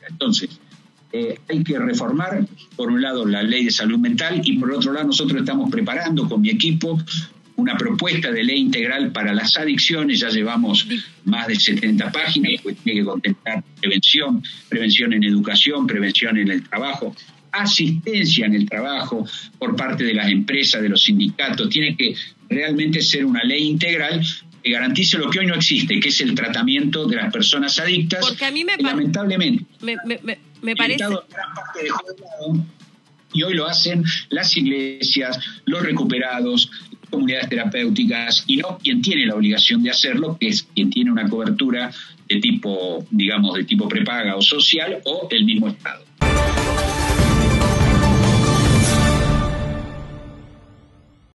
Entonces, hay que reformar, por un lado, la ley de salud mental y por otro lado nosotros estamos preparando con mi equipo una propuesta de ley integral para las adicciones. Ya llevamos más de 70 páginas, pues tiene que contemplar prevención en educación, prevención en el trabajo, asistencia en el trabajo por parte de las empresas, de los sindicatos. Tiene que realmente ser una ley integral que garantice lo que hoy no existe, que es el tratamiento de las personas adictas. Porque a mí lamentablemente me parece gran parte de juego, y hoy lo hacen las iglesias, los recuperados, comunidades terapéuticas, y no quien tiene la obligación de hacerlo, que es quien tiene una cobertura de tipo, digamos, de tipo prepaga o social, o el mismo Estado.